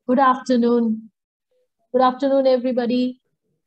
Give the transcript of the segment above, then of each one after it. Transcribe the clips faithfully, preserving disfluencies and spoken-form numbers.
Good afternoon. Good afternoon, everybody.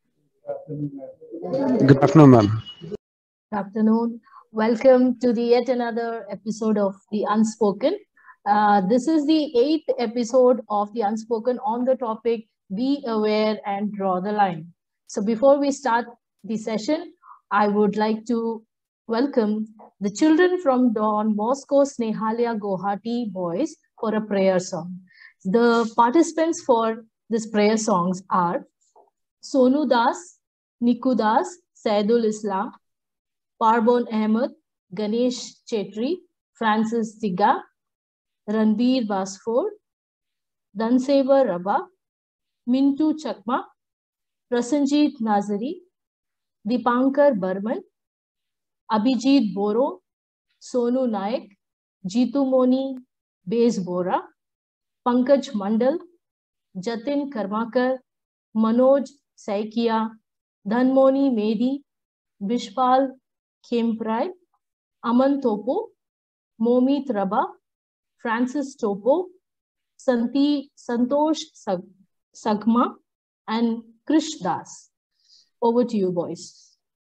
Good afternoon, ma'am. Good afternoon. Welcome to the yet another episode of The Unspoken. Uh, this is the eighth episode of The Unspoken on the topic Be Aware and Draw the Line. So, before we start the session, I would like to welcome the children from Don Bosco Snehalia Guwahati Boys for a prayer song. The participants for this prayer songs are Sonu Das, Niku Das, Saidul Islam, Parbon Ahmed, Ganesh Chetri, Francis Tiga, Ranbir Basfor, Dansevar Rabba, Mintu Chakma, Prasanjit Nazari, Dipankar Burman, Abhijit Boro, Sonu Naik, Jitu Moni Bez Bora, Pankaj Mandal, Jatin Karmakar, Manoj Saikia, Dhanmoni Medi, Bishpal Khemprai, Aman Topo, Momit Rabba, Francis Topo, Santi, Santosh Sag, Sagma, and Krish Das. Over to you, boys.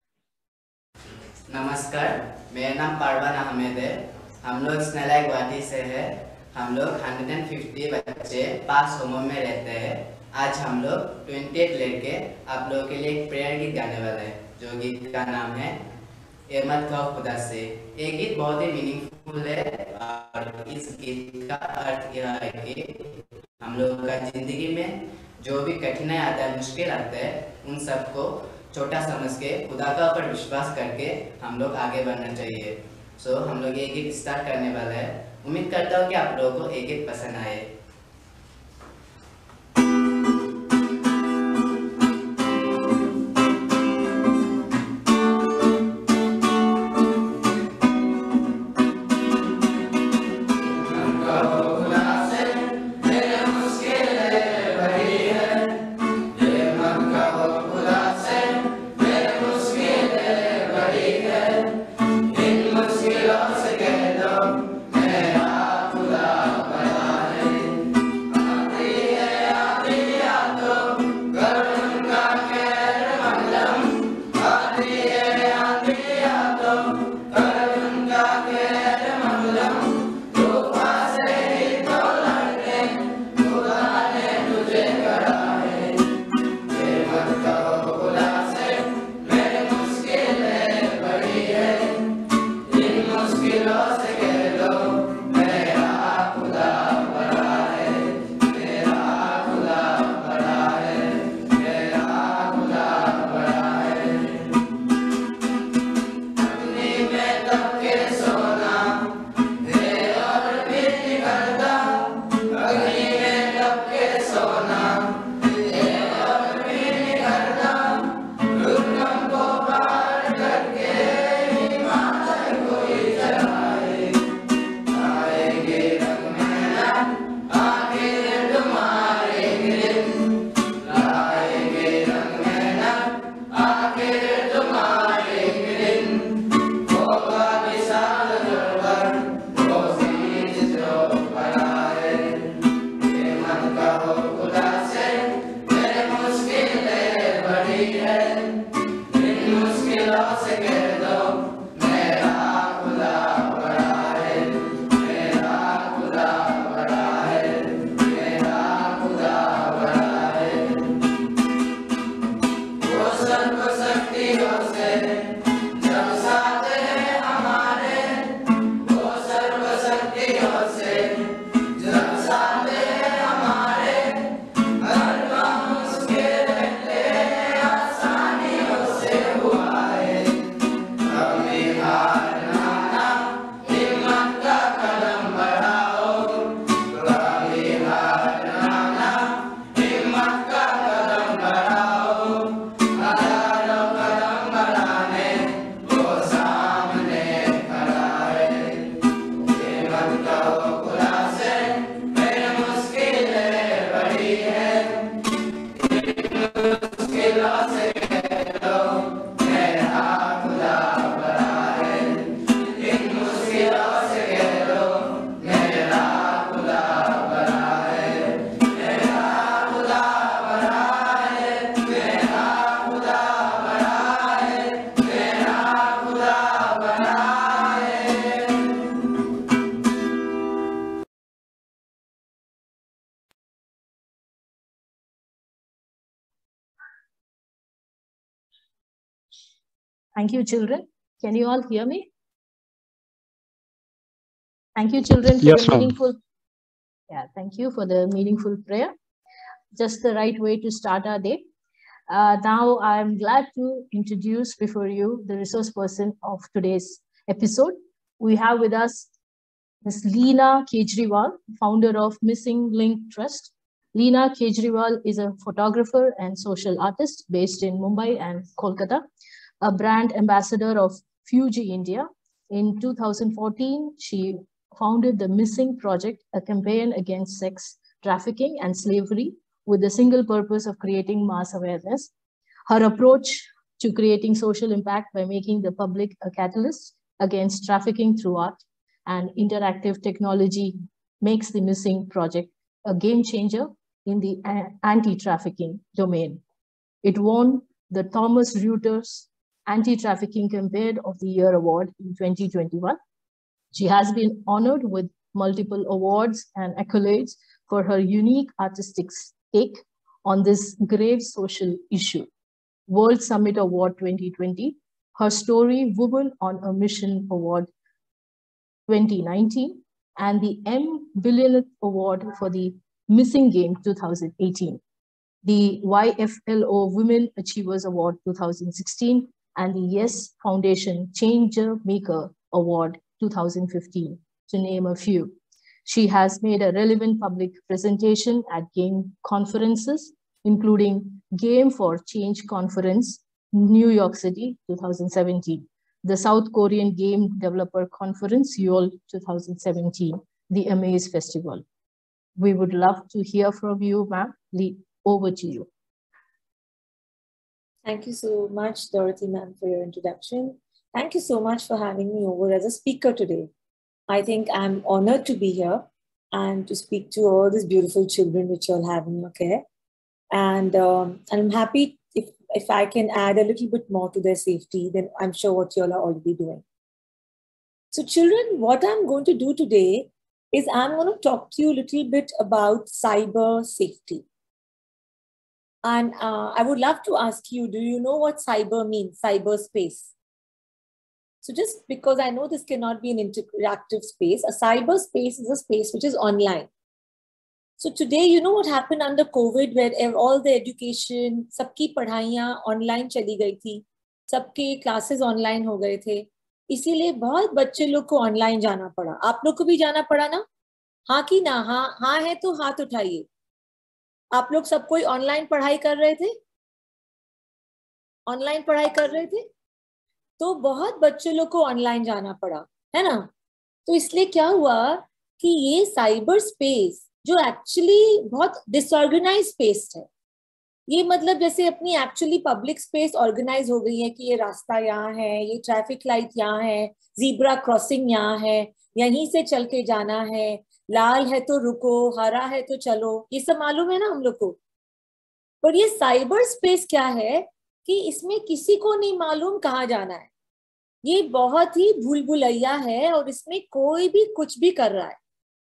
नमस्कार, मेरा नाम पारवान अहमद है। हम लोग स्नेहालिया गुवाहाटी से हैं। हम लोग एक सौ पचास बच्चे पास होमो में रहते हैं। आज हम लोग अट्ठाईस लड़के आप लोगों के लिए एक प्रेयर गीत गाने वाले हैं, जो गीत का नाम है एमत खाओ खुदा से। ये गीत बहुत ही मीनिंगफुल है और इस गीत का अर्थ यह है कि हम लोग का जिंदगी में जो भी कठिनाई आता है, मुश्किल आता है, उन सबको छोटा समझ के खुदा का ऊपर विश्वास करके हम लोग आगे बढ़ना चाहिए। सो so, हम लोग ये गीत स्टार्ट करने वाला है। उम्मीद करता हूँ कि आप लोगों को ये गीत पसंद आए। Thank you, children. Can you all hear me? Thank you, children, for Yes, the ma'am. meaningful. Yeah, thank you for the meaningful prayer. Just the right way to start our day. Uh, now, I'm glad to introduce before you the resource person of today's episode. We have with us Miz Leena Kejriwal, founder of Missing Link Trust. Leena Kejriwal is a photographer and social artist based in Mumbai and Kolkata, a brand ambassador of Fuji India. In two thousand fourteen, she founded the Missing Project, a campaign against sex trafficking and slavery with the single purpose of creating mass awareness. Her approach to creating social impact by making the public a catalyst against trafficking through art and interactive technology makes the Missing Project a game changer in the anti-trafficking domain. It won the Thomas Reuters Anti-Trafficking Campaign of the Year Award in twenty twenty-one. She has been honored with multiple awards and accolades for her unique artistic take on this grave social issue. World Summit Award twenty twenty, her story Woman on a Mission Award twenty nineteen, and the M Billionth Award for the Missing Game two thousand eighteen, the Y F L O Women Achievers Award two thousand sixteen, and the Yes Foundation Changer Maker Award two thousand fifteen, to name a few. She has made a relevant public presentation at game conferences, including Game for Change Conference, New York City, two thousand seventeen, the South Korean Game Developer Conference, Seoul, two thousand seventeen, the Amaze Festival. We would love to hear from you, ma'am. Over to you. Thank you so much, Dorothy ma'am, for your introduction. Thank you so much for having me over as a speaker today. I think I'm honored to be here and to speak to all these beautiful children which you all have in your care. And, um, and I'm happy if, if I can add a little bit more to their safety, then I'm sure what you all are already doing. So children, what I'm going to do today is I'm going to talk to you a little bit about cyber safety. And uh, I would love to ask you, do you know what cyber means, cyberspace? So just because I know this cannot be an interactive space, a cyberspace is a space which is online. So today, you know what happened under COVID, where all the education, सबकी पढ़ाइयाँ online चली गई थी, सबके classes online हो गए थे, इसीलिए बहुत बच्चे लोग को online जाना पड़ा. आप लोग को भी जाना पड़ा ना? हाँ कि ना? हाँ हाँ है तो हाथ उठाइए. आप लोग सब कोई ऑनलाइन पढ़ाई कर रहे थे ऑनलाइन पढ़ाई कर रहे थे तो बहुत बच्चे लोग को ऑनलाइन जाना पड़ा, है ना? तो इसलिए क्या हुआ कि ये साइबर स्पेस जो एक्चुअली बहुत डिसऑर्गेनाइज स्पेस है, ये मतलब जैसे अपनी एक्चुअली पब्लिक स्पेस ऑर्गेनाइज हो गई है कि ये रास्ता यहाँ है, ये ट्रैफिक लाइट यहाँ है, जीब्रा क्रॉसिंग यहाँ है, यहीं से चल के जाना है, लाल है तो रुको, हरा है तो चलो, ये सब मालूम है ना हम लोग को. पर ये साइबर स्पेस क्या है कि इसमें किसी को नहीं मालूम कहाँ जाना है. ये बहुत ही भूल भुलैया है और इसमें कोई भी कुछ भी कर रहा है.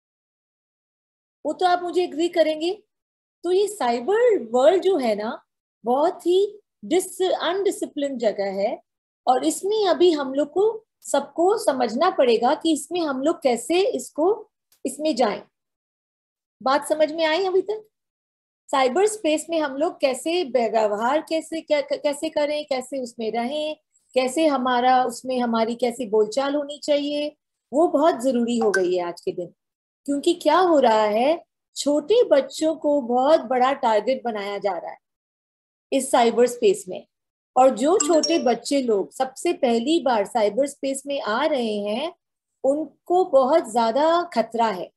वो तो आप मुझे एग्री करेंगे. तो ये साइबर वर्ल्ड जो है ना, बहुत ही डिस अनडिसिप्लिन जगह है और इसमें अभी हम लोग को सबको समझना पड़ेगा कि इसमें हम लोग कैसे इसको इसमें जाएं. बात समझ में आई अभी तक? साइबर स्पेस में हम लोग कैसे व्यवहार कैसे कैसे करें, कैसे उसमें रहें, कैसे हमारा उसमें हमारी कैसी बोलचाल होनी चाहिए, वो बहुत जरूरी हो गई है आज के दिन. क्योंकि क्या हो रहा है, छोटे बच्चों को बहुत बड़ा टारगेट बनाया जा रहा है इस साइबर स्पेस में. और जो छोटे बच्चे लोग सबसे पहली बार साइबर स्पेस में आ रहे हैं, उनको बहुत ज्यादा खतरा है.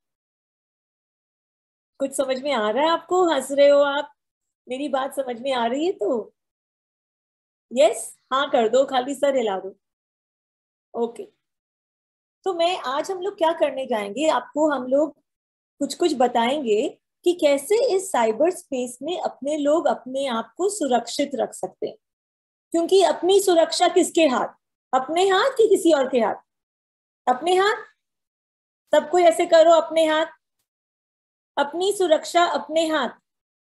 कुछ समझ में आ रहा है आपको? हंस रहे हो आप? मेरी बात समझ में आ रही है तो यस हाँ कर दो, खाली सर हिला दो. ओके, तो मैं आज हम लोग क्या करने जाएंगे, आपको हम लोग कुछ कुछ बताएंगे कि कैसे इस साइबर स्पेस में अपने लोग अपने आप को सुरक्षित रख सकते हैं. क्योंकि अपनी सुरक्षा किसके हाथ? अपने हाथ कि किसी और के हाथ? अपने हाथ. सबको ऐसे करो, अपने हाथ. अपनी सुरक्षा अपने हाथ.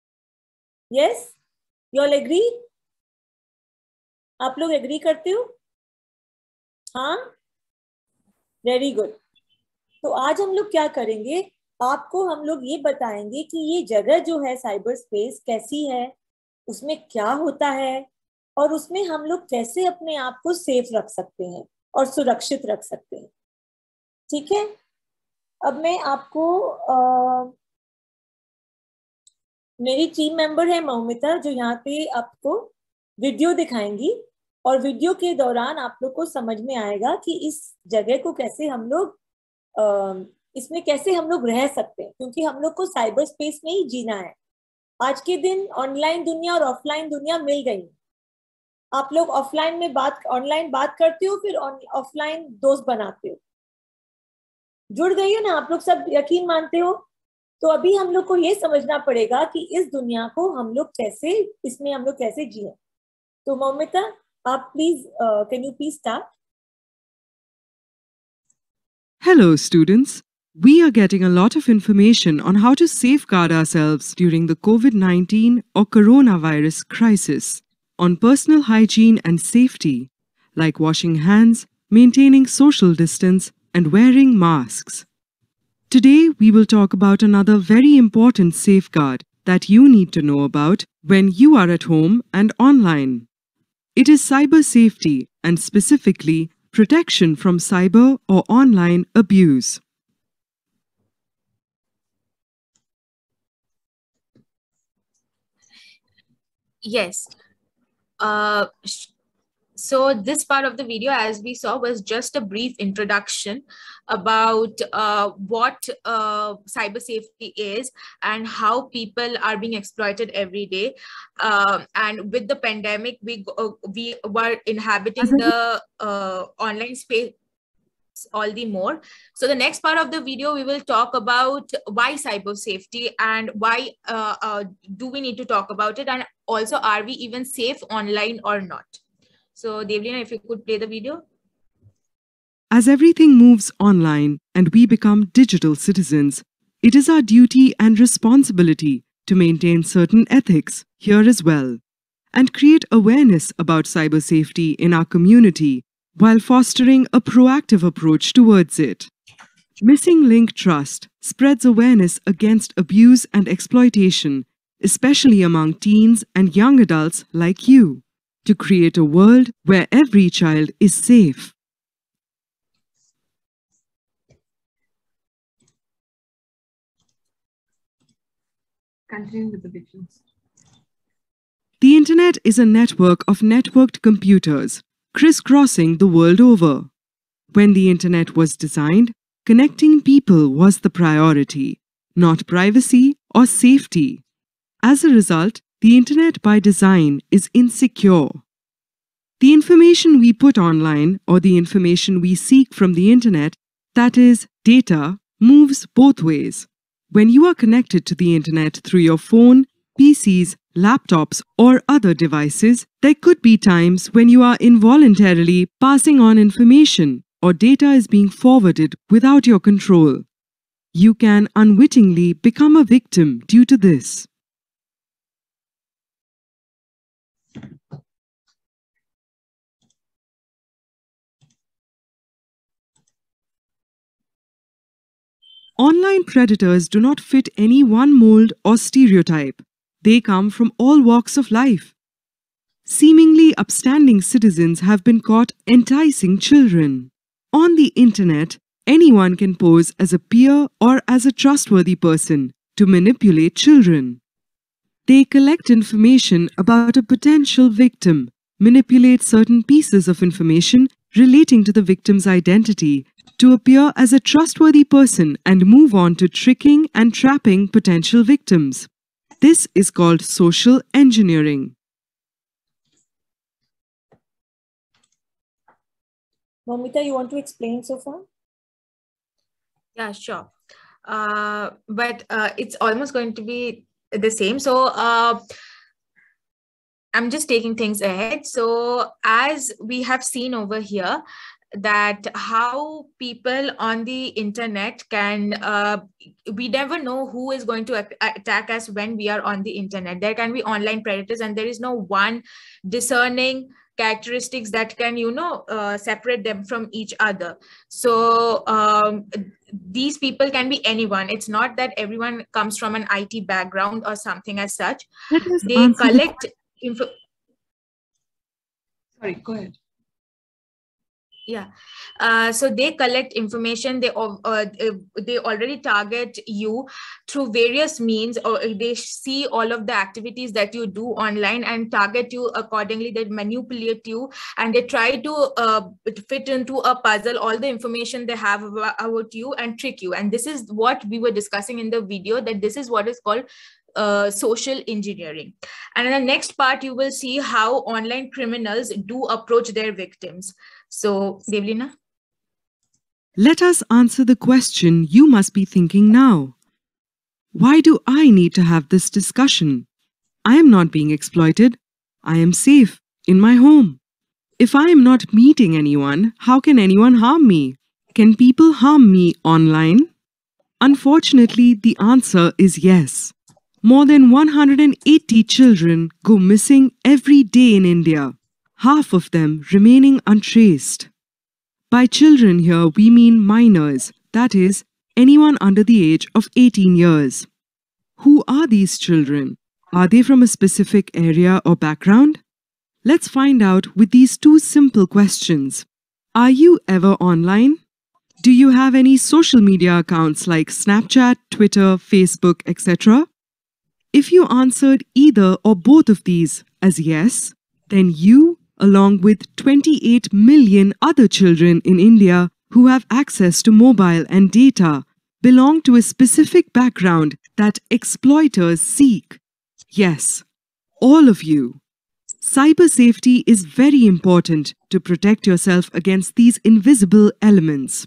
Yes, you all agree? आप लोग एग्री करते हो? हाँ, वेरी गुड। तो आज हम लोग क्या करेंगे, आपको हम लोग ये बताएंगे कि ये जगह जो है साइबर स्पेस कैसी है, उसमें क्या होता है, और उसमें हम लोग कैसे अपने आप को सेफ रख सकते हैं और सुरक्षित रख सकते हैं। ठीक है, अब मैं आपको आ, मेरी टीम मेंबर है मौमिता, जो यहाँ पे आपको वीडियो दिखाएंगी, और वीडियो के दौरान आप लोग को समझ में आएगा कि इस जगह को कैसे हम लोग आ, इसमें कैसे हम लोग रह सकते हैं, क्योंकि हम लोग को साइबर स्पेस में ही जीना है। आज के दिन ऑनलाइन दुनिया और ऑफलाइन दुनिया मिल गई। आप लोग ऑफलाइन में बात ऑनलाइन बात करते हो, फिर ऑफलाइन दोस्त बनाते हो, जुड़ गई हो ना आप लोग सब, यकीन मानते हो। तो अभी हम लोग को ये समझना पड़ेगा कि इस दुनिया को हम लोग कैसे, इसमें हम लोग कैसे जिए। तो मौमिता, आप please, can you please start? Hello, students. We are getting a lot of information on how to safeguard ourselves during the COVID nineteen or coronavirus crisis, on personal hygiene and safety, like washing hands, maintaining social distance, and wearing masks. Today, we will talk about another very important safeguard that you need to know about when you are at home and online. It is cyber safety, and specifically protection from cyber or online abuse. Yes. Uh, sh- so this part of the video, as we saw, was just a brief introduction about uh, what uh, cyber safety is and how people are being exploited every day. Uh, and with the pandemic, we uh, we were inhabiting the uh, online space all the more. So the next part of the video, we will talk about why cyber safety and why uh, uh, do we need to talk about it, and also are we even safe online or not. So Devlina, if you could play the video. As everything moves online and we become digital citizens, it is our duty and responsibility to maintain certain ethics here as well and create awareness about cyber safety in our community while fostering a proactive approach towards it. Missing link trust spreads awareness against abuse and exploitation, especially among teens and young adults like you, to create a world where every child is safe. Continuing with the visuals. The internet is a network of networked computers, crisscrossing the world over. When the internet was designed, connecting people was the priority, not privacy or safety. As a result, the internet by design is insecure. The information we put online or the information we seek from the internet, that is, data, moves both ways. When you are connected to the internet through your phone, P Cs, laptops, or other devices, there could be times when you are involuntarily passing on information or data is being forwarded without your control. You can unwittingly become a victim due to this. Online predators do not fit any one mold or stereotype. They come from all walks of life. Seemingly upstanding citizens have been caught enticing children. On the internet, anyone can pose as a peer or as a trustworthy person to manipulate children. They collect information about a potential victim, manipulate certain pieces of information relating to the victim's identity to appear as a trustworthy person and move on to tricking and trapping potential victims. This is called social engineering. Momita, you want to explain so far? Yeah, sure. Uh, but uh, it's almost going to be the same. So uh, I'm just taking things ahead. So as we have seen over here, that how people on the internet can, uh, we never know who is going to attack us when we are on the internet. There can be online predators and there is no one discerning characteristics that can, you know, uh, separate them from each other. So um, these people can be anyone. It's not that everyone comes from an I T background or something as such. Let us They answer the collect info. Sorry, go ahead. Yeah, uh, so they collect information. They uh, uh, they already target you through various means, or they see all of the activities that you do online and target you accordingly. They manipulate you and they try to uh, fit into a puzzle all the information they have about you and trick you. And this is what we were discussing in the video, that this is what is called Uh, social engineering. And in the next part, you will see how online criminals do approach their victims. So, Devlina? Let us answer the question you must be thinking now. Why do I need to have this discussion? I am not being exploited. I am safe in my home. If I am not meeting anyone, how can anyone harm me? Can people harm me online? Unfortunately, the answer is yes. More than one hundred eighty children go missing every day in India, half of them remaining untraced. By children here, we mean minors, that is, anyone under the age of eighteen years. Who are these children? Are they from a specific area or background? Let's find out with these two simple questions. Are you ever online? Do you have any social media accounts like Snapchat, Twitter, Facebook, et cetera? If you answered either or both of these as yes, then you, along with twenty-eight million other children in India who have access to mobile and data, belong to a specific background that exploiters seek. Yes, all of you. Cyber safety is very important to protect yourself against these invisible elements.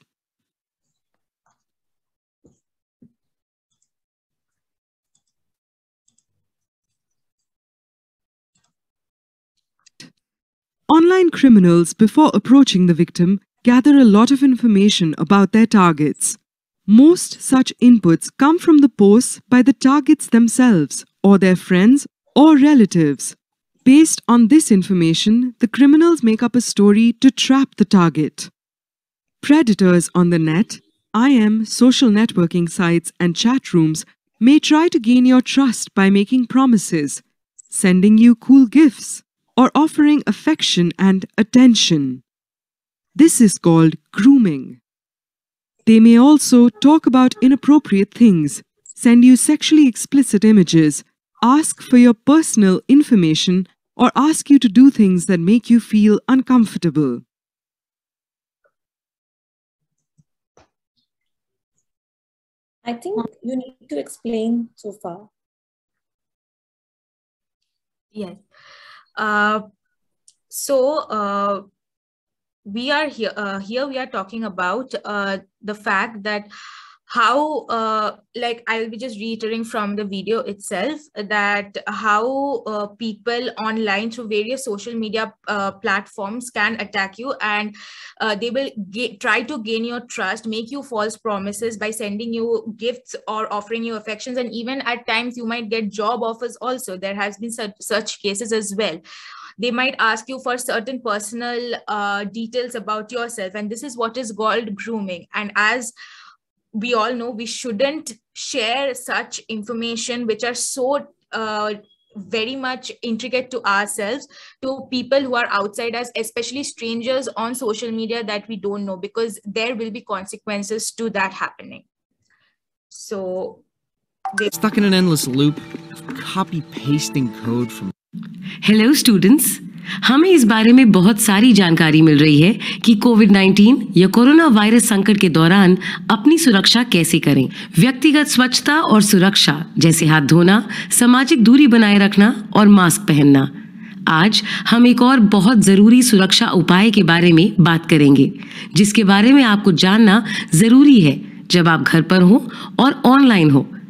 Online criminals, before approaching the victim, gather a lot of information about their targets. Most such inputs come from the posts by the targets themselves, or their friends or relatives. Based on this information, the criminals make up a story to trap the target. Predators on the net, I M, social networking sites, and chat rooms may try to gain your trust by making promises, sending you cool gifts, or offering affection and attention. This is called grooming. They may also talk about inappropriate things, send you sexually explicit images, ask for your personal information, or ask you to do things that make you feel uncomfortable. I think you need to explain so far. Yes. Uh, so uh, we are here. Uh, here we are talking about uh, the fact that how, uh, like I'll be just reiterating from the video itself, that how uh, people online through various social media uh, platforms can attack you, and uh, they will get, try to gain your trust, make you false promises by sending you gifts or offering you affections, and even at times you might get job offers also. There has been such, such cases as well. They might ask you for certain personal uh, details about yourself, and this is what is called grooming. And as we all know, we shouldn't share such information which are so uh, very much intricate to ourselves to people who are outside us, especially strangers on social media that we don't know, because there will be consequences to that happening. So they stuck in an endless loop of copy pasting code from hello students, हमें इस बारे में बहुत सारी जानकारी मिल रही है कि कोविड नाइन्टीन या कोरोना वायरस संकट के दौरान अपनी सुरक्षा कैसे करें। व्यक्तिगत स्वच्छता और सुरक्षा जैसे हाथ धोना, सामाजिक दूरी बनाए रखना और मास्क पहनना। आज हम एक और बहुत ज़रूरी सुरक्षा उपाय के बारे में बात करेंगे, जिसके बारे में आपको जानना ज़रूरी है जब आप घर पर हो और ऑनलाइन हो।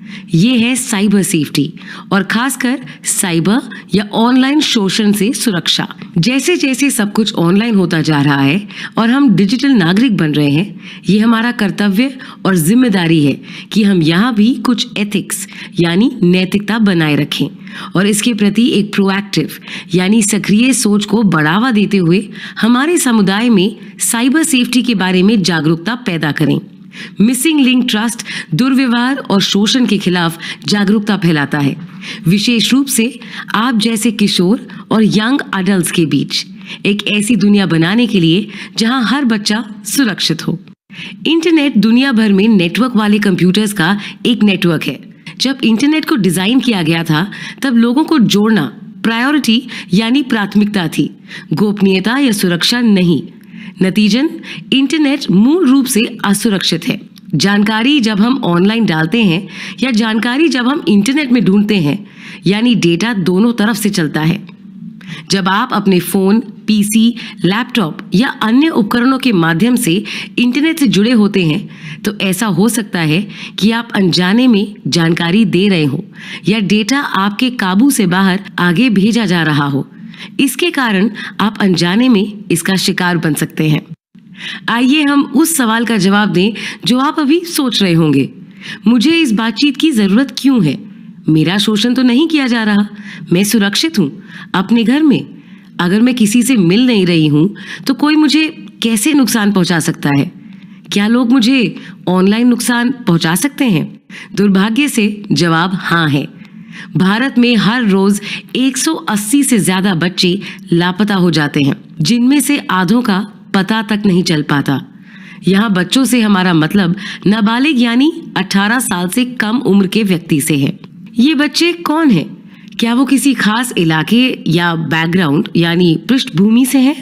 ये है साइबर सेफ्टी और खासकर साइबर या ऑनलाइन शोषण से सुरक्षा। जैसे जैसे सब कुछ ऑनलाइन होता जा रहा है और हम डिजिटल नागरिक बन रहे हैं, ये हमारा कर्तव्य और जिम्मेदारी है कि हम यहाँ भी कुछ एथिक्स यानी नैतिकता बनाए रखें और इसके प्रति एक प्रोएक्टिव यानी सक्रिय सोच को बढ़ावा देते हुए हमारे समुदाय में साइबर सेफ्टी के बारे में जागरूकता पैदा करें। मिसिंग लिंक ट्रस्ट दुर्व्यवहार और शोषण के खिलाफ जागरूकता फैलाता है, विशेष रूप से आप जैसे किशोर और यंग अडल्ट्स के बीच एक ऐसी दुनिया बनाने के लिए जहां हर बच्चा सुरक्षित हो। इंटरनेट दुनिया भर में नेटवर्क वाले कंप्यूटर्स का एक नेटवर्क है। जब इंटरनेट को डिजाइन किया गया था तब लोगों को जोड़ना प्रायोरिटी यानी प्राथमिकता थी, गोपनीयता या सुरक्षा नहीं। नतीजन इंटरनेट मूल रूप से असुरक्षित है। जानकारी जब हम ऑनलाइन डालते हैं या जानकारी जब हम इंटरनेट में ढूंढते हैं, यानी डेटा दोनों तरफ से चलता है। जब आप अपने फोन, पीसी, लैपटॉप या अन्य उपकरणों के माध्यम से इंटरनेट से जुड़े होते हैं तो ऐसा हो सकता है कि आप अनजाने में जानकारी दे रहे हो या डेटा आपके काबू से बाहर आगे भेजा जा रहा हो। इसके कारण आप अनजाने में इसका शिकार बन सकते हैं। आइए हम उस सवाल का जवाब दें जो आप अभी सोच रहे होंगे, मुझे इस बातचीत की जरूरत क्यों है? मेरा शोषण तो नहीं किया जा रहा, मैं सुरक्षित हूँ अपने घर में। अगर मैं किसी से मिल नहीं रही हूँ तो कोई मुझे कैसे नुकसान पहुंचा सकता है? क्या लोग मुझे ऑनलाइन नुकसान पहुंचा सकते हैं? दुर्भाग्य से जवाब हाँ है। भारत में हर रोज एक सौ अस्सी से ज्यादा बच्चे लापता हो जाते हैं, जिनमें से आधों का पता तक नहीं चल पाता। यहाँ बच्चों से हमारा मतलब नाबालिग यानी अठारह साल से कम उम्र के व्यक्ति से है। ये बच्चे कौन हैं? क्या वो किसी खास इलाके या बैकग्राउंड यानी पृष्ठभूमि से हैं?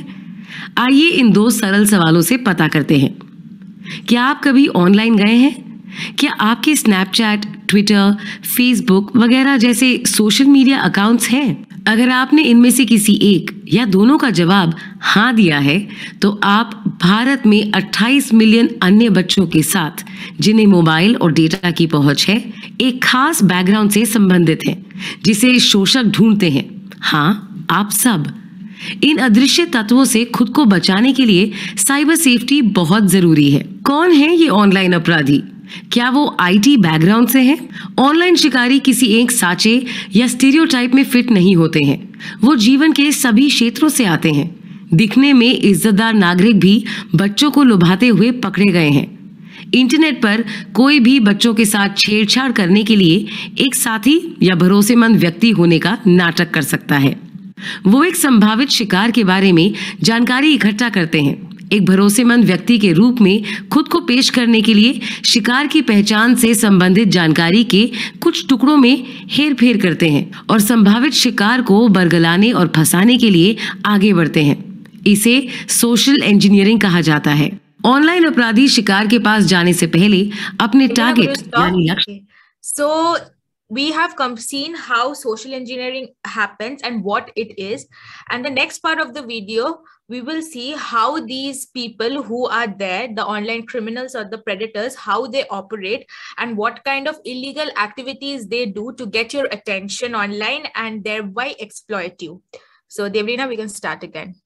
आइए इन दो सरल सवालों से पता करते हैं। क्या आप कभी ऑनलाइन गए हैं? क्या आपके स्नैपचैट, ट्विटर, फेसबुक वगैरह जैसे सोशल मीडिया अकाउंट्स हैं? अगर आपने इनमें से किसी एक या दोनों का जवाब हाँ दिया है तो आप भारत में अट्ठाईस मिलियन अन्य बच्चों के साथ, जिन्हें मोबाइल और डेटा की पहुंच है, एक खास बैकग्राउंड से संबंधित हैं, जिसे शोषक ढूंढते हैं। हाँ, आप सब। इन अदृश्य तत्वों से खुद को बचाने के लिए साइबर सेफ्टी बहुत जरूरी है। कौन है ये ऑनलाइन अपराधी? क्या वो आईटी बैकग्राउंड से हैं? ऑनलाइन शिकारी किसी एक साँचे या स्टीरियोटाइप में फिट नहीं होते हैं। वो जीवन के सभी क्षेत्रों से आते हैं। दिखने में इज्जतदार नागरिक भी बच्चों को लुभाते हुए पकड़े गए हैं। इंटरनेट पर कोई भी बच्चों के साथ छेड़छाड़ करने के लिए एक साथी या भरोसेमंद व्यक्ति होने का नाटक कर सकता है। वो एक संभावित शिकार के बारे में जानकारी इकट्ठा करते हैं। एक भरोसेमंद व्यक्ति के रूप में खुद को पेश करने के लिए शिकार की पहचान से संबंधित जानकारी के कुछ टुकड़ों में हेरफेर करते हैं और संभावित शिकार को बरगलाने और फंसाने के लिए आगे बढ़ते हैं। इसे सोशल इंजीनियरिंग कहा जाता है। ऑनलाइन अपराधी शिकार के पास जाने से पहले अपने टारगेट यानी लक्ष्य So we have come seen how social engineering happens and what it is. And the next part of the video, we will see how these people who are there, the online criminals or the predators, how they operate and what kind of illegal activities they do to get your attention online and thereby exploit you. So Devrina, we can start again.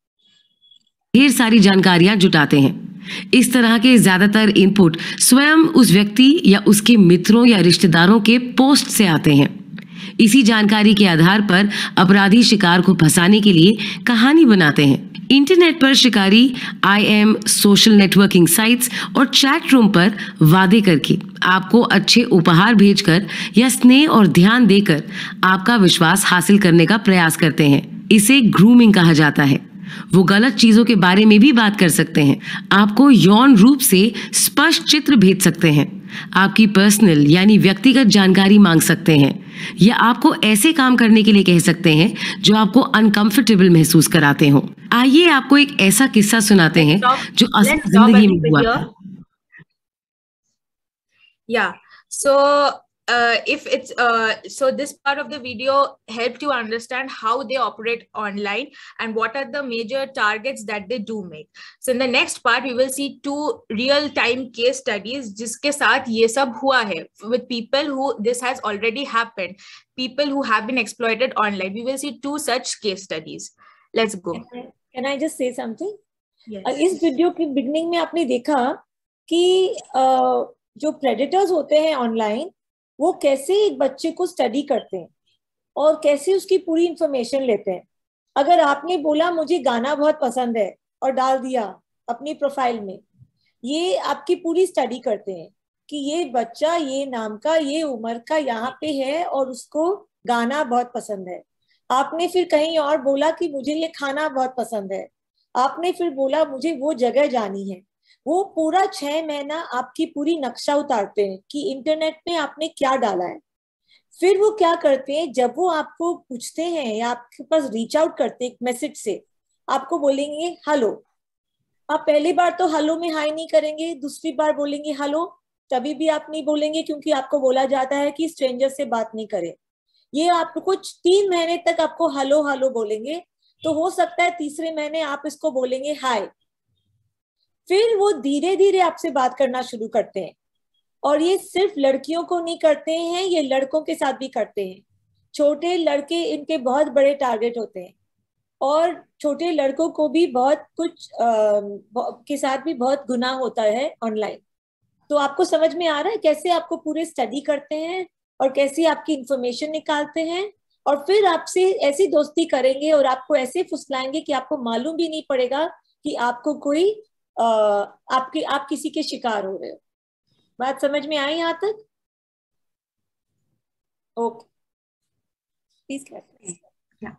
ढेर सारी जानकारियां जुटाते हैं। इस तरह के ज्यादातर input स्वयं उस व्यक्ति या उसके मित्रों या रिश्तेदारों के पोस्ट से आते हैं। इसी जानकारी के आधार पर अपराधी शिकार को फंसाने के लिए कहानी बनाते हैं। इंटरनेट पर शिकारी I M, social networking sites और चैट रूम पर वादे करके आपको अच्छे उपहार भेजकर या स्नेह और ध्यान देकर आपका विश्वास हासिल करने का प्रयास करते हैं। इसे ग्रूमिंग कहा जाता है। वो गलत चीजों के बारे में भी बात कर सकते हैं, आपको यौन रूप से स्पष्ट चित्र भेज सकते हैं, आपकी पर्सनल यानी व्यक्तिगत जानकारी मांग सकते हैं या आपको ऐसे काम करने के लिए कह सकते हैं जो आपको अनकंफर्टेबल महसूस कराते हो। आइए आपको एक ऐसा किस्सा सुनाते हैं जो असल जिंदगी में हुआ था। Yeah, so uh, if it's uh, so this part of the video helped you understand how they operate online and what are the major targets that they do make. So in the next part we will see two real time case studies जिसके साथ ये सब हुआ है, with people who this has already happened, people who have been exploited online. We will see two such case studies. Let's go. Can I, can I just say something? Yes. इस video के beginning में आपने देखा कि uh, जो predators होते हैं online वो कैसे एक बच्चे को स्टडी करते हैं और कैसे उसकी पूरी इंफॉर्मेशन लेते हैं. अगर आपने बोला मुझे गाना बहुत पसंद है और डाल दिया अपनी प्रोफाइल में, ये आपकी पूरी स्टडी करते हैं कि ये बच्चा ये नाम का ये उम्र का यहाँ पे है और उसको गाना बहुत पसंद है. आपने फिर कहीं और बोला कि मुझे ये खाना बहुत पसंद है, आपने फिर बोला मुझे वो जगह जानी है. वो पूरा छह महीना आपकी पूरी नक्शा उतारते हैं कि इंटरनेट में आपने क्या डाला है. फिर वो क्या करते हैं, जब वो आपको पूछते हैं या आपके पास रीच आउट करते हैं मैसेज से, आपको बोलेंगे हेलो. आप पहली बार तो हेलो में हाई नहीं करेंगे, दूसरी बार बोलेंगे हेलो, तभी भी आप नहीं बोलेंगे क्योंकि आपको बोला जाता है कि स्ट्रेंजर से बात नहीं करें. ये आपको कुछ तीन महीने तक आपको हेलो हेलो बोलेंगे, तो हो सकता है तीसरे महीने आप इसको बोलेंगे हाय. फिर वो धीरे धीरे आपसे बात करना शुरू करते हैं. और ये सिर्फ लड़कियों को नहीं करते हैं, ये लड़कों के साथ भी करते हैं. छोटे लड़के इनके बहुत बड़े टारगेट होते हैं और छोटे लड़कों को भी बहुत कुछ आ, के साथ भी बहुत गुनाह होता है ऑनलाइन. तो आपको समझ में आ रहा है कैसे आपको पूरे स्टडी करते हैं और कैसे आपकी इंफॉर्मेशन निकालते हैं और फिर आपसे ऐसी दोस्ती करेंगे और आपको ऐसे फुसलाएंगे कि आपको मालूम भी नहीं पड़ेगा कि आपको कोई Uh, आपके आप किसी के शिकार हो रहे हो. बात समझ में आई यहाँ तक? Okay, please.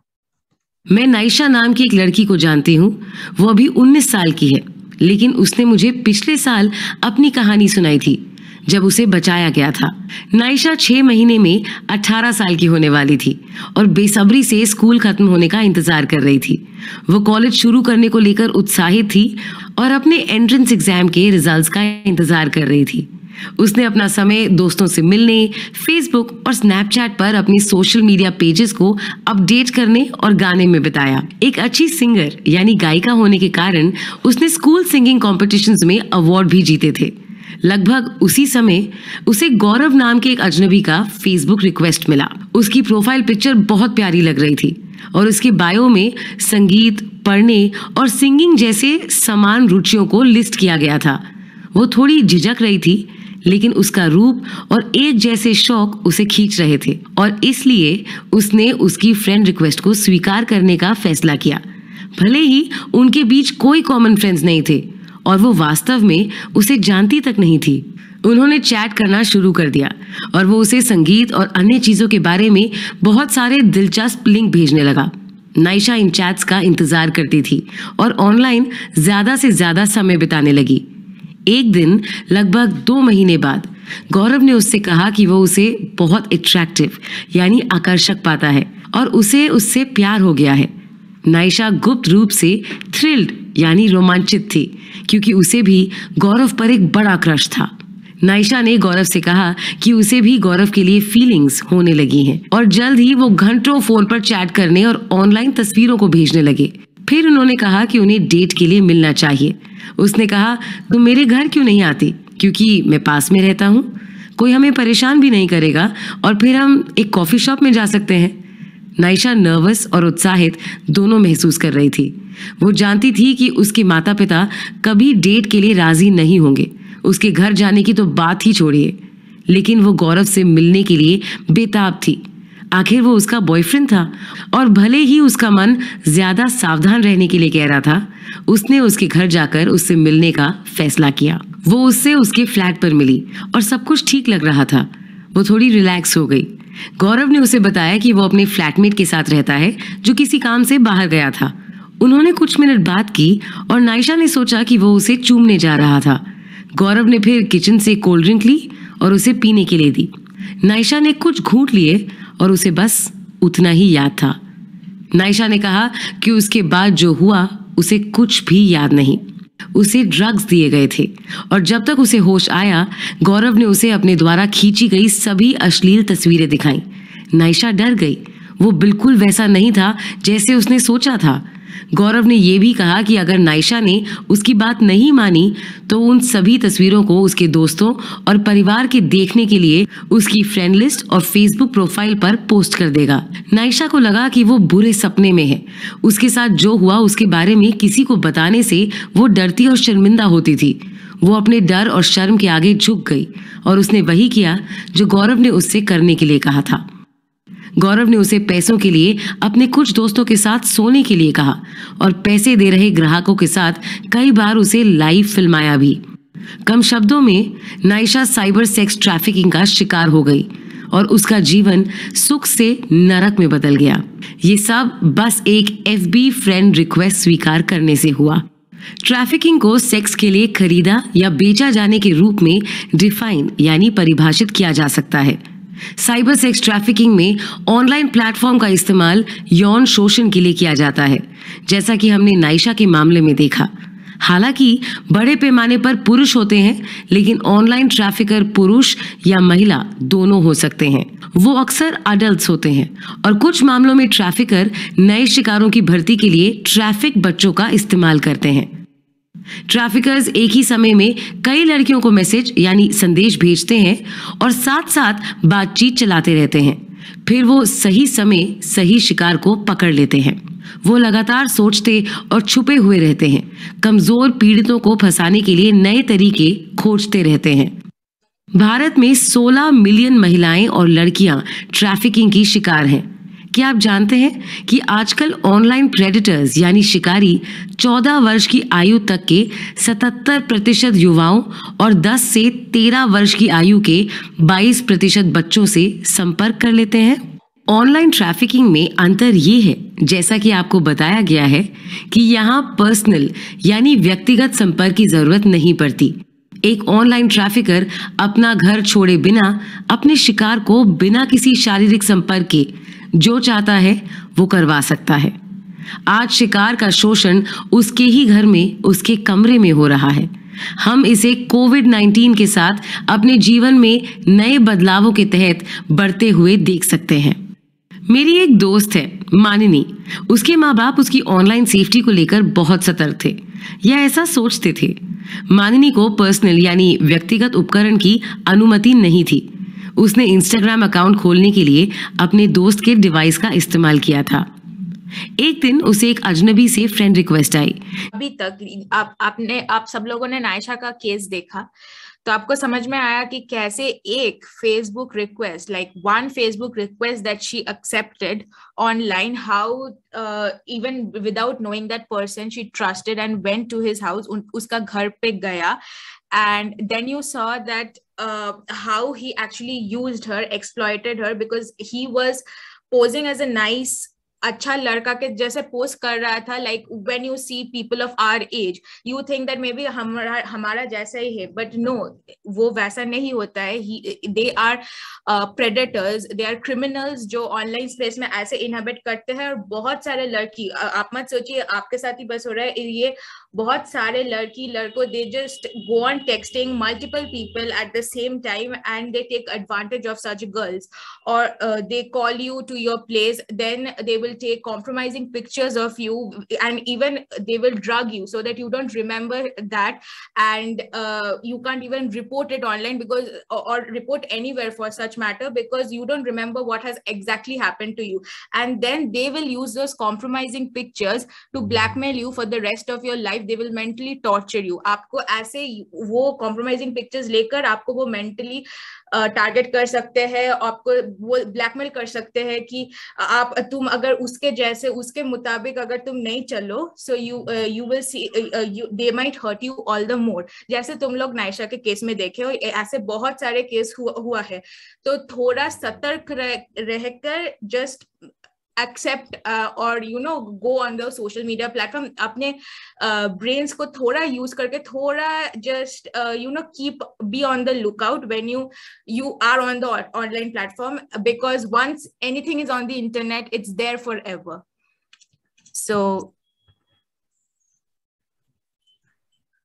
मैं नाइशा नाम की एक लड़की को जानती हूँ. वो अभी उन्नीस साल की है, लेकिन उसने मुझे पिछले साल अपनी कहानी सुनाई थी जब उसे बचाया गया था. नाइशा छह महीने में अठारह साल की होने वाली थी और बेसब्री से स्कूल खत्म होने का इंतजार कर रही थी. वो कॉलेज शुरू करने को लेकर उत्साहित थी और अपने एंट्रेंस एग्जाम के रिजल्ट्स का इंतजार कर रही थी. उसने अपना समय दोस्तों से मिलने, फेसबुक और स्नैपचैट पर अपनी सोशल मीडिया पेजेस को अपडेट करने और गाने में बिताया. एक अच्छी सिंगर यानी गायिका होने के कारण उसने स्कूल सिंगिंग कॉम्पिटिशन्स में अवार्ड भी जीते थे. लगभग उसी समय उसे गौरव नाम के एक अजनबी का फेसबुक रिक्वेस्ट मिला. उसकी प्रोफाइल पिक्चर बहुत प्यारी लग रही थी और उसके बायो में संगीत, पढ़ने और सिंगिंग जैसे समान रुचियों को लिस्ट किया गया था. वो थोड़ी झिझक रही थी, लेकिन उसका रूप और एक जैसे शौक उसे खींच रहे थे और इसलिए उसने उसकी फ्रेंड रिक्वेस्ट को स्वीकार करने का फैसला किया. भले ही उनके बीच कोई कॉमन फ्रेंड्स नहीं थे और वो वास्तव में उसे जानती तक नहीं थी. उन्होंने चैट करना शुरू कर दिया और वो उसे संगीत और अन्य चीजों के बारे में बहुत सारे दिलचस्प लिंक भेजने लगा. नाइशा इन चैट्स का इंतजार करती थी और ऑनलाइन ज्यादा से ज्यादा समय बिताने लगी. एक दिन लगभग दो महीने बाद गौरव ने उससे कहा कि वो उसे बहुत अट्रैक्टिव यानी आकर्षक पाता है और उसे उससे प्यार हो गया है. नाइशा गुप्त रूप से थ्रिल्ड यानी रोमांचित थी क्योंकि उसे भी गौरव पर एक बड़ा क्रश था. नाइशा ने गौरव से कहा कि उसे भी गौरव के लिए फीलिंग्स होने लगी हैं और जल्द ही वो घंटों फोन पर चैट करने और ऑनलाइन तस्वीरों को भेजने लगे. फिर उन्होंने कहा कि उन्हें डेट के लिए मिलना चाहिए. उसने कहा, तुम मेरे घर क्यों नहीं आती? क्योंकि मैं पास में रहता हूँ, कोई हमें परेशान भी नहीं करेगा और फिर हम एक कॉफी शॉप में जा सकते हैं. नाइशा नर्वस और उत्साहित दोनों महसूस कर रही थी. वो जानती थी कि उसके माता पिता कभी डेट के लिए राजी नहीं होंगे, उसके घर जाने की तो बात ही छोड़िए. लेकिन वो गौरव से मिलने के लिए बेताब थी. आखिर वो उसका बॉयफ्रेंड था और भले ही उसका मन ज्यादा सावधान रहने के लिए कह रहा था, उसने उसके घर जाकर उससे मिलने का फैसला किया. वो उससे उसके फ्लैट पर मिली और सब कुछ ठीक लग रहा था. वो थोड़ी रिलैक्स हो गई. गौरव ने उसे बताया कि वो अपने फ्लैटमेट के साथ रहता है जो किसी काम से बाहर गया था. उन्होंने कुछ मिनट बात की और नाइशा ने सोचा कि वो उसे चूमने जा रहा था. गौरव ने फिर किचन से कोल्ड ड्रिंक ली और उसे पीने के लिए दी. नाइशा ने कुछ घूंट लिए और उसे बस उतना ही याद था. नाइशा ने कहा कि उसके बाद जो हुआ उसे कुछ भी याद नहीं. उसे ड्रग्स दिए गए थे और जब तक उसे होश आया, गौरव ने उसे अपने द्वारा खींची गई सभी अश्लील तस्वीरें दिखाई। नायशा डर गई। वो बिल्कुल वैसा नहीं था जैसे उसने सोचा था। गौरव ने यह भी कहा कि अगर नायशा ने उसकी बात नहीं मानी तो उन सभी तस्वीरों को उसके दोस्तों और परिवार के देखने के लिए उसकी फ्रेंड लिस्ट और फेसबुक प्रोफाइल पर पोस्ट कर देगा। नायशा को लगा कि वो बुरे सपने में है। उसके साथ जो हुआ उसके बारे में किसी को बताने से वो डरती और शर्मिंदा होती थी। वो अपने डर और शर्म के आगे झुक गई और उसने वही किया जो गौरव ने उससे करने के लिए कहा था। गौरव ने उसे पैसों के लिए अपने कुछ दोस्तों के साथ सोने के लिए कहा और पैसे दे रहे ग्राहकों के साथ कई बार उसे लाइव फिल्माया भी। कम शब्दों में, नायशा साइबर सेक्स ट्रैफिकिंग का शिकार हो गई और उसका जीवन सुख से नरक में बदल गया। ये सब बस एक एफबी फ्रेंड रिक्वेस्ट स्वीकार करने से हुआ। ट्रैफिकिंग को सेक्स के लिए खरीदा या बेचा जाने के रूप में डिफाइन यानी परिभाषित किया जा सकता है। साइबर सेक्स ट्रैफिकिंग में ऑनलाइन प्लेटफॉर्म का इस्तेमाल यौन शोषण के लिए किया जाता है, जैसा कि हमने नायशा के मामले में देखा। हालांकि बड़े पैमाने पर पुरुष होते हैं, लेकिन ऑनलाइन ट्रैफिकर पुरुष या महिला दोनों हो सकते हैं। वो अक्सर अडल्ट्स होते हैं और कुछ मामलों में ट्रैफिकर नए शिकारों की भर्ती के लिए ट्रैफिक बच्चों का इस्तेमाल करते हैं। ट्रैफिकर्स एक ही समय में कई लड़कियों को मैसेज यानी संदेश भेजते हैं और साथ साथ बातचीत चलाते रहते हैं। फिर वो सही समय सही शिकार को पकड़ लेते हैं। वो लगातार सोचते और छुपे हुए रहते हैं, कमजोर पीड़ितों को फंसाने के लिए नए तरीके खोजते रहते हैं। भारत में सोलह मिलियन महिलाएं और लड़कियां ट्रैफिकिंग की शिकार हैं। क्या आप जानते हैं कि आजकल ऑनलाइन प्रेडेटर्स यानी शिकारी चौदह वर्ष की आयु तक के सतहत्तर प्रतिशत युवाओं और दस से तेरह वर्ष की आयु के बाईस प्रतिशत बच्चों से संपर्क कर लेते हैं? ऑनलाइन ट्रैफिकिंग में अंतर ये है, जैसा कि आपको बताया गया है, कि यहाँ पर्सनल यानी व्यक्तिगत संपर्क की जरूरत नहीं पड़ती। एक ऑनलाइन ट्रैफिकर अपना घर छोड़े बिना अपने शिकार को बिना किसी शारीरिक संपर्क के जो चाहता है वो करवा सकता है। आज शिकार का शोषण उसके ही घर में, उसके कमरे में हो रहा है। हम इसे कोविड नाइन्टीन के साथ अपने जीवन में नए बदलावों के तहत बढ़ते हुए देख सकते हैं। मेरी एक दोस्त है मानिनी। उसके माँ बाप उसकी ऑनलाइन सेफ्टी को लेकर बहुत सतर्क थे या ऐसा सोचते थे। मानिनी को पर्सनल यानी व्यक्तिगत उपकरण की अनुमति नहीं थी। उसने इंस्टाग्राम अकाउंट खोलने के लिए अपने दोस्त के डिवाइस का इस्तेमाल किया था। एक दिन उसे एक अजनबी से फ्रेंड रिक्वेस्ट आई। अभी तक आप आपने आप सब लोगों ने नायशा का केस देखा, तो आपको समझ में आया कि कैसे एक Facebook request, like one Facebook request that she accepted online, how even without knowing that person she trusted and went to his house, उसका घर पे गया, and then you saw that uh, how he actually used her, exploited her, because he was posing as a nice अच्छा लड़का के जैसे post कर रहा था. Like when you see people of our age you think that maybe हमारा हमारा जैसा ही है, बट नो, वो वैसा नहीं होता है. They are predators, they are criminals जो ऑनलाइन स्पेस में ऐसे इनहेबिट करते हैं. और बहुत सारे लड़की, आप मत सोचिए आपके साथ ही बस हो रहा है ये, बहुत सारे लड़की लड़कों they just go on texting multiple people at the same time and they take advantage of such girls, और they call you to your place, then they will take compromising pictures of you, and even they will drug you so that you don't remember that, and uh, you can't even report it online because, or, or report anywhere for such matter, because you don't remember what has exactly happened to you. And then they will use those compromising pictures to blackmail you for the rest of your life. They will mentally torture you. आपको ऐसे वो compromising pictures लेकर आपको वो mentally target uh, कर सकते हैं, आपको वो ब्लैकमेल कर सकते हैं कि आप तुम अगर उसके जैसे उसके मुताबिक अगर तुम नहीं चलो, so you you will see they might hurt you all the more. जैसे तुम लोग नायशा के केस में देखे हो, ऐसे बहुत सारे केस हुआ, हुआ है. तो थोड़ा सतर्क रह, रहकर just accept uh, or you know go on the social media platform. अपने uh, brains को थोड़ा use करके थोड़ा just uh, you know keep be on the lookout when you you are on the online platform, because once anything is on the internet, it's there forever. So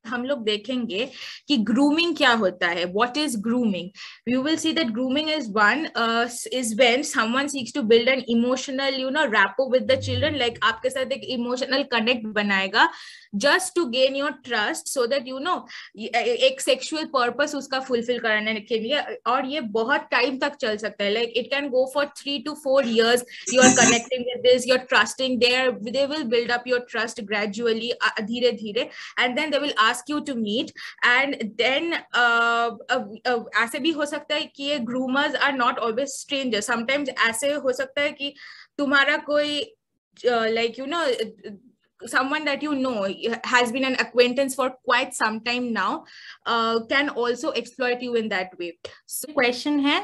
हम लोग देखेंगे कि grooming क्या होता है, what is grooming. You will see that grooming is one is when someone seeks to build an emotional you know rapport with the children. Like आपके साथ एक इमोशनल कनेक्ट बनाएगा just to gain your trust so that you know एक sexual purpose उसका fulfil करने के लिए. और ये बहुत टाइम तक चल सकता है. Like it can go for three to four years. You are connecting with this, you are trusting, there they will build up your trust gradually, धीरे धीरे, and then they will ask you to meet. And then ऐसे भी हो सकता है कि ये groomers are not always stranger. Sometimes ऐसे हो सकता है कि तुम्हारा कोई like you know someone that you know has been an acquaintance for quite some time now uh, can also exploit you in that way. So question hai,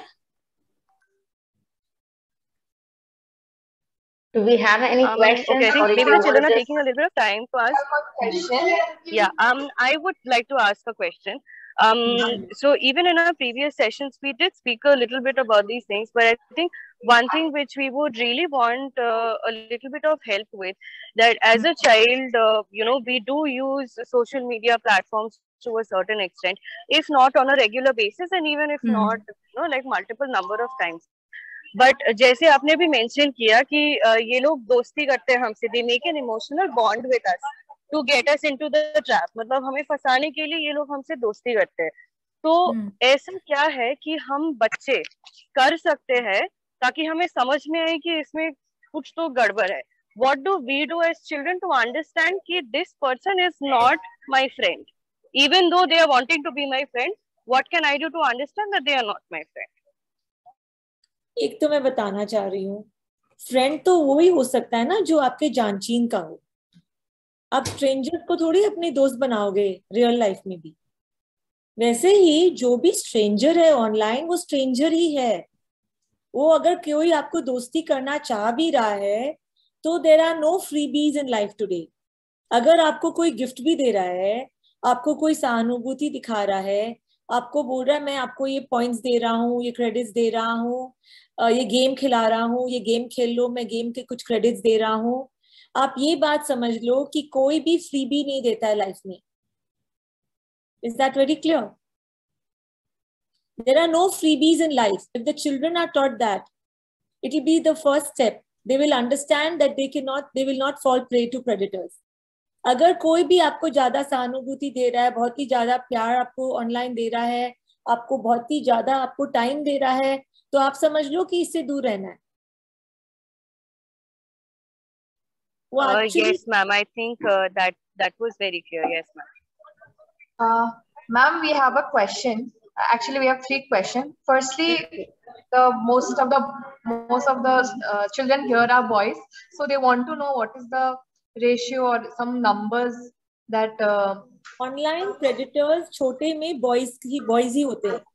do we have any um, questions? Okay, I think or maybe the children are just... taking a little bit of time to ask. Question? Yeah, um, I would like to ask a question. Um, so even in our previous sessions, we did speak a little bit about these things, but I think one thing which we would really want uh, a little bit of help with, that as a child, uh, you know, we do use social media platforms to a certain extent, if not on a regular basis, and even if mm. not, you know, like multiple number of times. But जैसे आपने भी mention किया कि uh, ये लोग दोस्ती करते हैं हमसे, they make an emotional bond with us to get us into the trap. मतलब हमें फंसाने के लिए ये लोग हमसे दोस्ती करते हैं. तो hmm. ऐसा क्या है कि हम बच्चे कर सकते हैं ताकि हमें समझ में आए कि इसमें कुछ तो गड़बड़ है. What do we do as children to understand कि this person is not my friend, even though they are wanting to be my friend? What can I do to understand that they are not my friend? एक तो मैं बताना चाह रही हूँ, friend तो वो ही हो सकता है ना जो आपके जानचीन का हो. आप स्ट्रेंजर को थोड़ी अपने दोस्त बनाओगे रियल लाइफ में भी. वैसे ही जो भी स्ट्रेंजर है ऑनलाइन, वो स्ट्रेंजर ही है. वो अगर कोई आपको दोस्ती करना चाह भी रहा है तो there are no freebies in life today. अगर आपको कोई गिफ्ट भी दे रहा है, आपको कोई सहानुभूति दिखा रहा है, आपको बोल रहा है मैं आपको ये पॉइंट्स दे रहा हूँ, ये क्रेडिट्स दे रहा हूँ, ये गेम खिला रहा हूँ, ये गेम खेल लो, मैं गेम के कुछ क्रेडिट्स दे रहा हूँ, आप ये बात समझ लो कि कोई भी फ्रीबी नहीं देता है लाइफ में. Is that very clear? There are no freebies in life. If the children are taught that, it will be the first step. They will understand that they cannot, they will not fall prey to predators. अगर कोई भी आपको ज्यादा सहानुभूति दे रहा है, बहुत ही ज्यादा प्यार आपको ऑनलाइन दे रहा है, आपको बहुत ही ज्यादा आपको टाइम दे रहा है, तो आप समझ लो कि इससे दूर रहना है. Well, uh, actually... Yes, ma'am. I think uh, that that was very clear. Yes, ma'am. Uh, ma'am, we have a question. Actually, we have three questions. Firstly, the most of the most of the uh, children here are boys, so they want to know what is the ratio or some numbers that uh, online predators छोटे में boys ही boys ही होते हैं.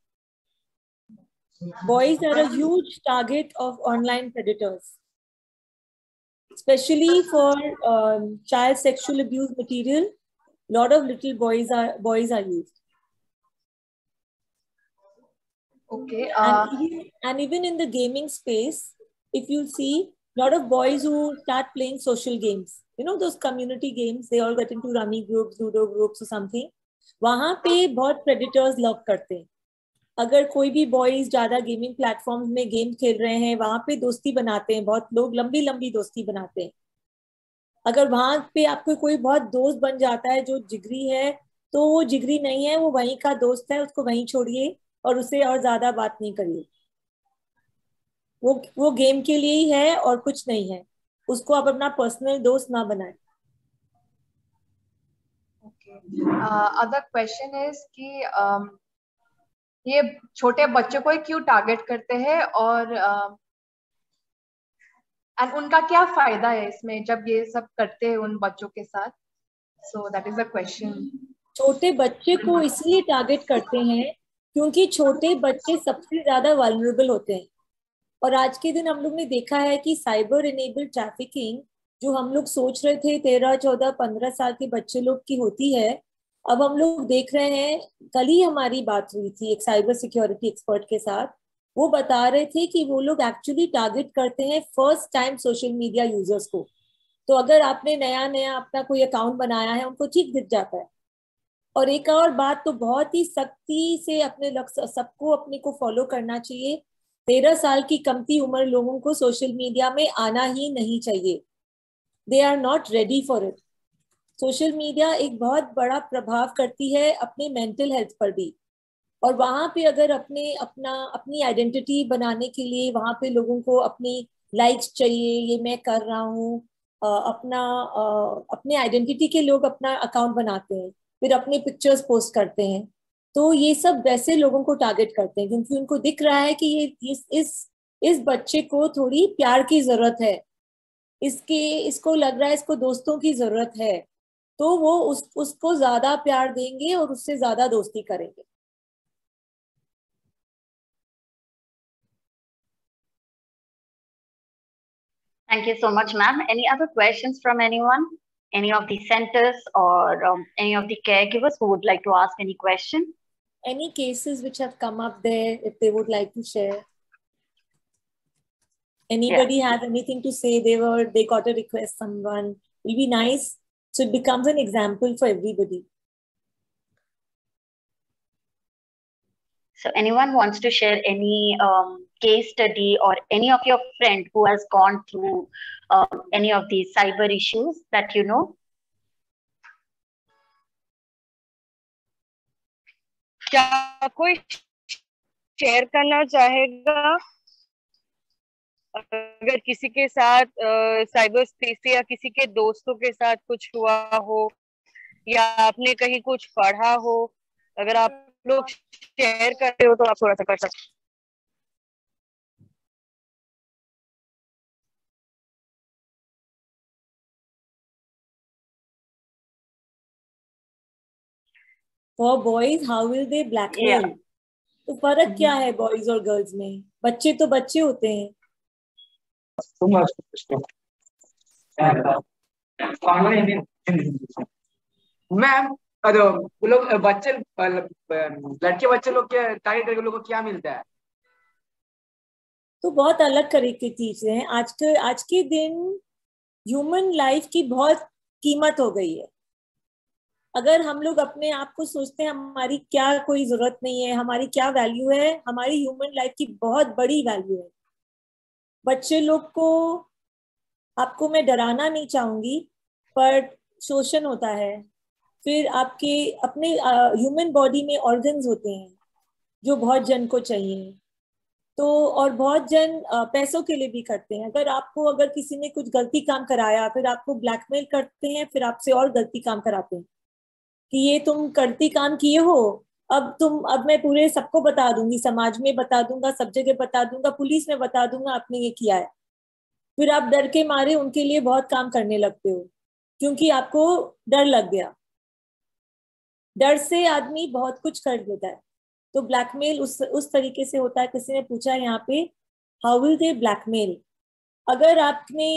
Boys are a huge target of online predators, especially for um, child sexual abuse material. A lot of little boys are boys are used. Okay. Uh, and, even, and even in the gaming space, if you see a lot of boys who start playing social games, you know those community games, they all get into rummy groups, ludo groups or something. वहाँ पे बहुत predators love करते हैं. अगर कोई भी boys ज़्यादा gaming platforms में game खेल रहे हैं, वहाँ पे दोस्ती बनाते हैं, बहुत लोग लंबी लंबी दोस्ती बनाते हैं. अगर वहाँ पे आपको कोई बहुत दोस्त बन जाता है जो जिगरी है, तो वो जिगरी नहीं है, वो वहीं का दोस्त है, उसको वहीं छोड़िए और उससे और ज्यादा बात नहीं करिए. वो वो गेम के लिए ही है और कुछ नहीं है. उसको आप अपना पर्सनल दोस्त ना बनाएं. अदर क्वेश्चन इज कि um, ये छोटे बच्चों को क्यों टारगेट करते हैं और एंड uh, उनका क्या फायदा है इसमें जब ये सब करते हैं उन बच्चों के साथ. So that is the question. छोटे बच्चे को इसलिए टारगेट करते हैं क्योंकि छोटे बच्चे सबसे ज्यादा वल्नरेबल होते हैं. और आज के दिन हम लोग ने देखा है कि साइबर इनेबल्ड ट्रैफिकिंग जो हम लोग सोच रहे थे तेरह चौदह पंद्रह साल के बच्चे लोग की होती है, अब हम लोग देख रहे हैं. कल ही हमारी बात हुई थी एक साइबर सिक्योरिटी एक्सपर्ट के साथ. वो बता रहे थे कि वो लोग एक्चुअली टारगेट करते हैं first time social media users को. तो अगर आपने नया नया अपना कोई अकाउंट बनाया है, उनको ठीक दिख जाता है. और एक और बात तो बहुत ही सख्ती से अपने लक्ष्य सबको अपने को फॉलो करना चाहिए, तेरह साल की कमती उम्र लोगों को सोशल मीडिया में आना ही नहीं चाहिए। They are not ready for it. Social media एक बहुत बड़ा प्रभाव करती है अपने मेंटल हेल्थ पर भी, और वहां पे अगर अपने अपना अपनी आइडेंटिटी बनाने के लिए वहां पे लोगों को अपनी लाइक्स चाहिए, ये मैं कर रहा हूँ, अपना अपने आइडेंटिटी के लोग अपना अकाउंट बनाते हैं, फिर अपने पिक्चर्स पोस्ट करते हैं, तो ये सब वैसे लोगों को टारगेट करते हैं क्योंकि उनको दिख रहा है कि ये इस इस इस बच्चे को थोड़ी प्यार की जरूरत है, इसके इसको लग रहा है इसको दोस्तों की जरूरत है, तो वो उस उसको ज्यादा प्यार देंगे और उससे ज्यादा दोस्ती करेंगे। Thank you so much, ma'am. Any other questions from anyone? Any of the centers or um, any of the caregivers who would like to ask any question? Any cases which have come up there, if they would like to share? Anybody yeah. have anything to say? They were, they got a request, someone. It'll be nice. So it becomes an example for everybody. So anyone wants to share any um, case study or any of your friend who has gone through uh, any of these cyber issues that you know? क्या कोई share करना चाहेगा अगर किसी के साथ cyber space पे या किसी के दोस्तों के साथ कुछ हुआ हो या आपने कहीं कुछ पढ़ा हो, अगर आप लोग शेयर करते हो तो आप थोड़ा सा कर सकते हैं। For boys, how will they blackmail? Yeah. तो फर्क mm-hmm. क्या है बॉयज और गर्ल्स में? बच्चे तो बच्चे होते हैं। मैम वो लोग बच्चे लड़के बच्चे लोग के टारगेट करके लोगों को क्या मिलता है? तो बहुत अलग तरीके की चीजें हैं। आज के आज के दिन ह्यूमन लाइफ की बहुत कीमत हो गई है। अगर हम लोग अपने आप को सोचते हैं हमारी क्या कोई जरूरत नहीं है, हमारी क्या वैल्यू है, हमारी ह्यूमन लाइफ की बहुत बड़ी वैल्यू है। बच्चे लोग को आपको मैं डराना नहीं चाहूंगी, पर शोषण होता है, फिर आपके अपने ह्यूमन बॉडी में ऑर्गन्स होते हैं जो बहुत जन को चाहिए, तो और बहुत जन आ, पैसों के लिए भी करते हैं। अगर आपको अगर किसी ने कुछ गलती काम कराया, फिर आपको ब्लैकमेल करते हैं, फिर आपसे और गलती काम कराते हैं कि ये तुम गलती काम किए हो, अब तुम अब मैं पूरे सबको बता दूंगी, समाज में बता दूंगा, सब जगह बता दूंगा, पुलिस में बता दूंगा आपने ये किया है। फिर आप डर के मारे उनके लिए बहुत काम करने लगते हो क्योंकि आपको डर लग गया। डर से आदमी बहुत कुछ कर देता है। तो ब्लैकमेल उस उस तरीके से होता है। किसी ने पूछा यहाँ पे हाउ विल दे ब्लैकमेल? अगर आपने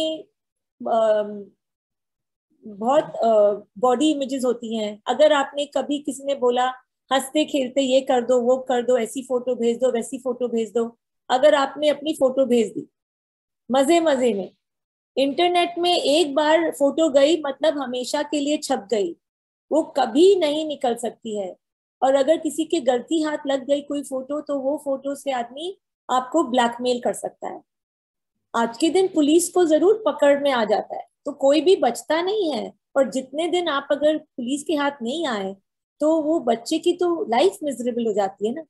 बहुत बॉडी इमेजेस होती हैं, अगर आपने कभी किसी ने बोला हंसते खेलते ये कर दो वो कर दो, ऐसी फोटो भेज दो वैसी फोटो भेज दो, अगर आपने अपनी फोटो भेज दी मजे मजे में, इंटरनेट में एक बार फोटो गई मतलब हमेशा के लिए छप गई, वो कभी नहीं निकल सकती है। और अगर किसी के गलती हाथ लग गई कोई फोटो, तो वो फोटो से आदमी आपको ब्लैकमेल कर सकता है। आज के दिन पुलिस को जरूर पकड़ में आ जाता है, तो कोई भी बचता नहीं है। और जितने दिन आप अगर पुलिस के हाथ नहीं आए, तो वो बच्चे की तो लाइफ मिजरेबल हो जाती है ना।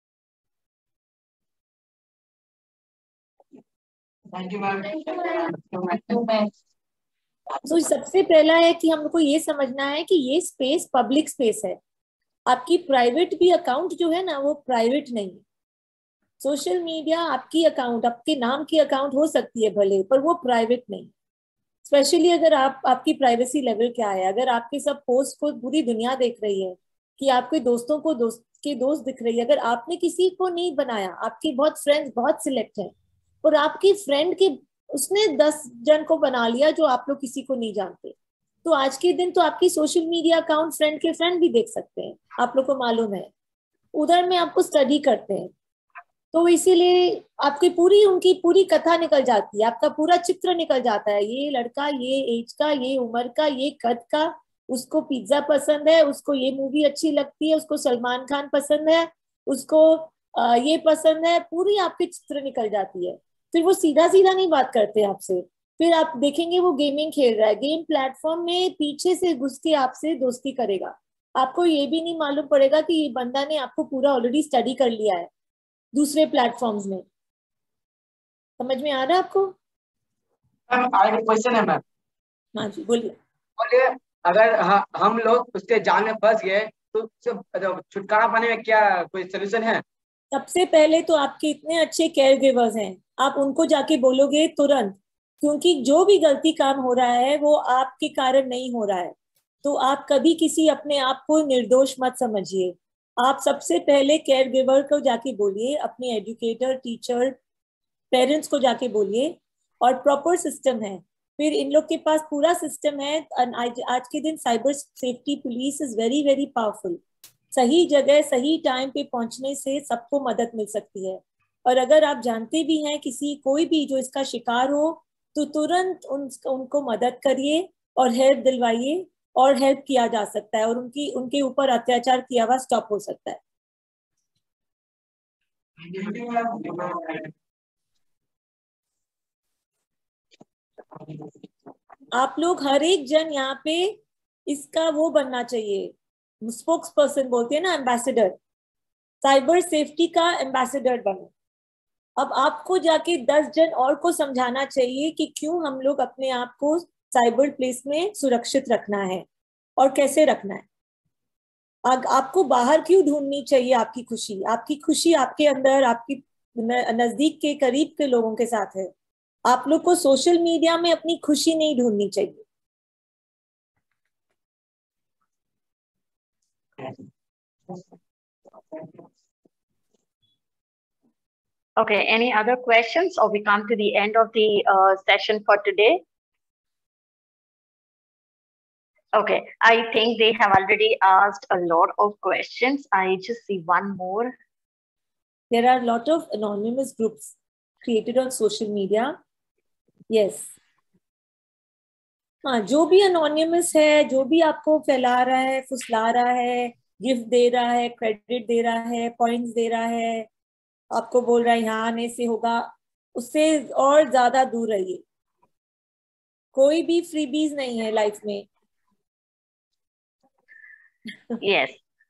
तो सबसे पहला है कि हमको ये समझना है कि ये स्पेस पब्लिक स्पेस है। आपकी प्राइवेट भी अकाउंट जो है ना, वो प्राइवेट नहीं है। सोशल मीडिया आपकी अकाउंट, आपके नाम की अकाउंट हो सकती है भले, पर वो प्राइवेट नहीं। स्पेशली अगर आप आपकी प्राइवेसी लेवल क्या है, अगर आपके सब पोस्ट को पूरी दुनिया देख रही है, कि आपके दोस्तों को दोस्त के दोस्त दिख रही है, अगर आपने किसी को नहीं बनाया, आपके बहुत फ्रेंड्स बहुत सिलेक्ट हैं, और आपकी फ्रेंड के उसने दस जन को बना लिया जो आप लोग किसी को नहीं जानते, तो आज के दिन तो आपकी सोशल मीडिया अकाउंट फ्रेंड के फ्रेंड भी देख सकते हैं, आप लोग को मालूम है। उधर में आपको स्टडी करते हैं, तो इसीलिए आपकी पूरी उनकी पूरी कथा निकल जाती है, आपका पूरा चित्र निकल जाता है। ये लड़का ये एज का, ये उम्र का, ये कद का, उसको पिज्जा पसंद है, उसको ये मूवी अच्छी लगती है, उसको सलमान खान पसंद है, उसको ये पसंद है, पूरी आपकी चित्र निकल जाती है। फिर वो सीधा सीधा नहीं बात करते आपसे। फिर आप देखेंगे वो गेमिंग खेल रहा है, गेम प्लेटफॉर्म में पीछे से घुस के आपसे दोस्ती करेगा। आपको ये भी नहीं मालूम पड़ेगा कि ये बंदा ने आपको पूरा ऑलरेडी स्टडी कर लिया है दूसरे प्लेटफॉर्म्स में। समझ में आ रहा है आपको? क्वेश्चन है मैम। हाँ जी बोलिए। बोलिए, अगर हम लोग उसके जाल में फंस गए तो छुटकारा पाने में क्या कोई सोल्यूशन है? सबसे पहले तो आपके इतने अच्छे केयर गिवर्स हैं, आप उनको जाके बोलोगे तुरंत, क्योंकि जो भी गलती काम हो रहा है वो आपके कारण नहीं हो रहा है। तो आप कभी किसी अपने आप को निर्दोष मत समझिए। आप सबसे पहले केयर गिवर को जाके बोलिए, अपने एजुकेटर, टीचर, पेरेंट्स को जाके बोलिए, और प्रॉपर सिस्टम है। फिर इन लोग के पास पूरा सिस्टम है। आज, आज के दिन cyber safety police is very very powerful. सही जगह सही टाइम पे पहुंचने से सबको मदद मिल सकती है। और अगर आप जानते भी हैं किसी कोई भी जो इसका शिकार हो, तो तुरंत उन, उनको मदद करिए और हेल्प दिलवाइए, और हेल्प किया जा सकता है, और उनकी उनके ऊपर अत्याचार किया हुआ स्टॉप हो सकता है। आप लोग हर एक जन यहाँ पे इसका वो बनना चाहिए, स्पोक्स पर्सन बोलते हैं ना, एम्बेसडर, साइबर सेफ्टी का एम्बेसडर बनो। अब आपको जाके दस जन और को समझाना चाहिए कि क्यों हम लोग अपने आप को साइबर प्लेस में सुरक्षित रखना है और कैसे रखना है। आ, आपको बाहर क्यों ढूंढनी चाहिए आपकी खुशी? आपकी खुशी आपके अंदर, आपकी नजदीक के करीब के लोगों के साथ है। आप लोग को सोशल मीडिया में अपनी खुशी नहीं ढूंढनी चाहिए। Okay, any other questions, or we come to the end of the uh, session for today? Okay, I think they have already asked a lot of questions. I just see one more. There are a lot of anonymous groups created on social media. Yes. हाँ, जो भी anonymous है, जो भी आपको फैला रहा है, फुसला रहा है, गिफ्ट दे रहा है, क्रेडिट दे रहा है, पॉइंट्स दे रहा है, आपको बोल रहा है यहाँ आने से होगा, उससे और ज्यादा दूर रहिए। कोई भी फ्रीबीज नहीं है लाइफ में। Yes.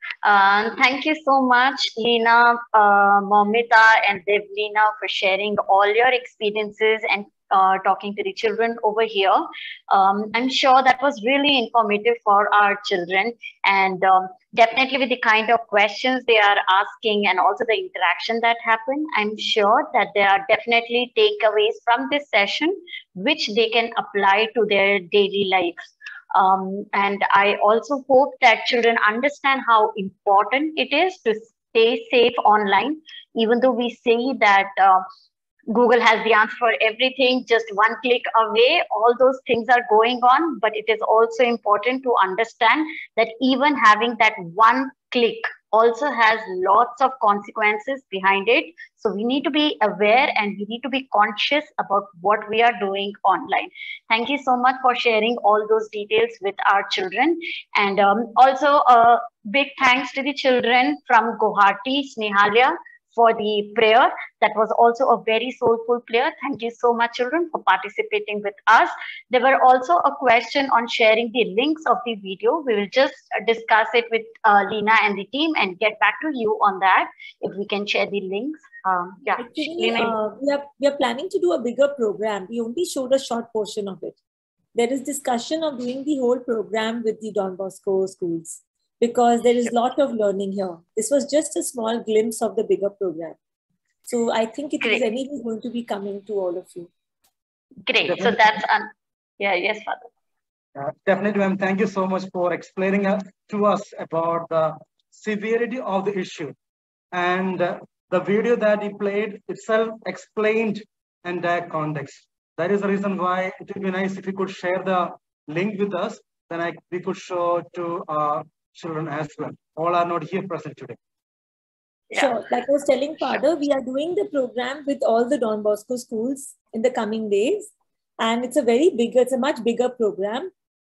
Uh, thank you so much, Leena, uh, Momita, and Devleena, for sharing all your experiences and uh, talking to the children over here. Um, I'm sure that was really informative for our children, and um, definitely with the kind of questions they are asking and also the interaction that happened, I'm sure that there are definitely takeaways from this session which they can apply to their daily lives. Um, and I also hope that children understand how important it is to stay safe online, even though we say that uh, Google has the answer for everything, just one click away, all those things are going on. But it is also important to understand that even having that one click also has lots of consequences behind it. So we need to be aware and we need to be conscious about what we are doing online. Thank you so much for sharing all those details with our children. And um, also a big thanks to the children from Guwahati, Snehalia, for the prayer. That was also a very soulful prayer. Thank you so much, children, for participating with us. There were also a question on sharing the links of the video. We will just discuss it with uh, Leena and the team and get back to you on that, if we can share the links. Um, yeah, Actually, uh, we, are, we are planning to do a bigger program. We only showed a short portion of it. There is discussion of doing the whole program with the Don Bosco schools, because there is a lot of learning here. This was just a small glimpse of the bigger program. So I think it Great. is anyway going to be coming to all of you. Great. Definitely. So that's, un yeah, yes, Father. Uh, definitely, ma'am. Thank you so much for explaining uh, to us about the severity of the issue. And uh, the video that you played itself explained entire context. That is the reason why it would be nice if you could share the link with us. Then I, we could show to our children as well. All are not here present today. Yeah. Sure. Like I was telling Father, we are doing the program with all the Don Bosco schools in the coming days. And it's a very big, it's a much bigger program.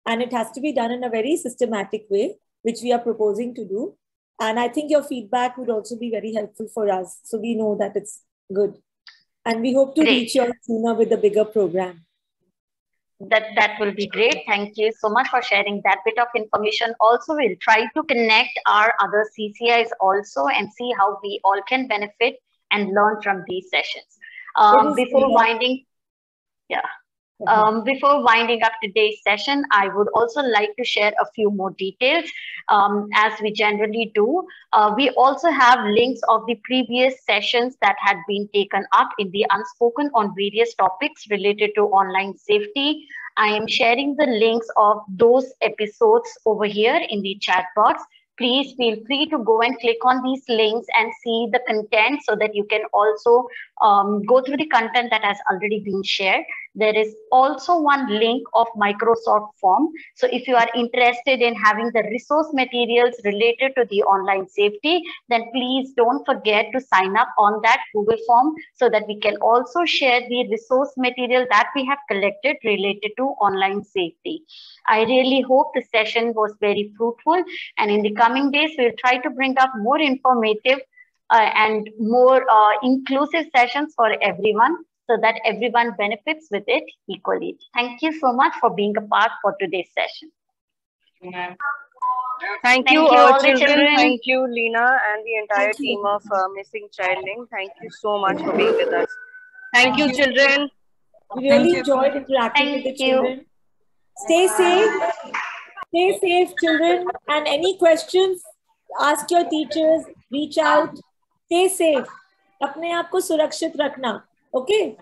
and it has to be done in a very systematic way, which we are proposing to do. And I think your feedback would also be very helpful for us, so we know that it's good. And we hope to Great. reach you sooner with the bigger program. That, that will be great. Thank you so much for sharing that bit of information. Also, we'll try to connect our other C C Is also and see how we all can benefit and learn from these sessions. Um, before good. winding, yeah. Um, before winding up today's session, I would also like to share a few more details. Um, as we generally do, uh, we also have links of the previous sessions that had been taken up in the Unspoken on various topics related to online safety. I am sharing the links of those episodes over here in the chat box. Please feel free to go and click on these links and see the content so that you can also um, go through the content that has already been shared. There is also one link of Microsoft Form. So if you are interested in having the resource materials related to the online safety, then please don't forget to sign up on that Google form so that we can also share the resource material that we have collected related to online safety. I really hope the session was very fruitful, and in the coming days, we'll try to bring up more informative uh, and more uh, inclusive sessions for everyone, so that everyone benefits with it equally. Thank you so much for being a part for today's session. Thank, Thank you, you all all the children. children. Thank you, Lena, and the entire Thank you. team of uh, Missing Child Link. Thank you so much for being with us. Thank you, children. We really enjoyed interacting with the Thank you. children. Stay safe. Stay safe, children. And any questions, ask your teachers, reach out. Stay safe. अपने आप को सुरक्षित रखना. Okay?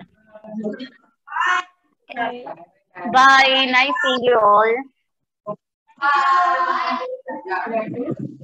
Bye. Bye. Nice seeing you all.